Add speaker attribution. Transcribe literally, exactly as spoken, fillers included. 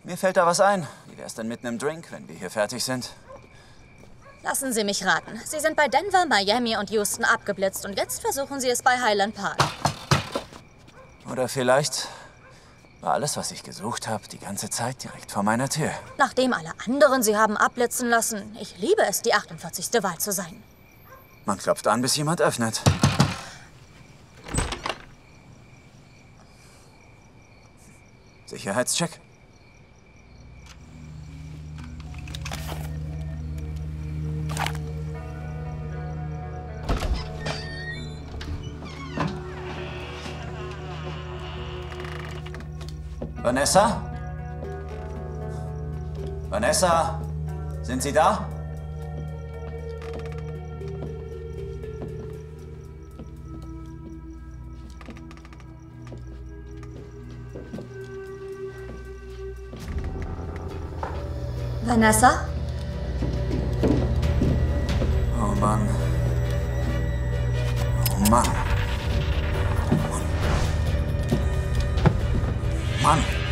Speaker 1: Mir fällt da was ein. Wie wär's denn mit einem Drink, wenn wir hier fertig sind?
Speaker 2: Lassen Sie mich raten. Sie sind bei Denver, Miami und Houston abgeblitzt und jetzt versuchen Sie es bei Highland Park.
Speaker 1: Oder vielleicht war alles, was ich gesucht habe, die ganze Zeit direkt vor meiner Tür.
Speaker 2: Nachdem alle anderen Sie haben abblitzen lassen. Ich liebe es, die achtundvierzigste Wahl zu sein.
Speaker 1: Man klopft an, bis jemand öffnet. Sicherheitscheck. Vanessa? Vanessa? Sind Sie da?
Speaker 2: Vanessa?
Speaker 1: Oh Mann. Oh Mann. Mann.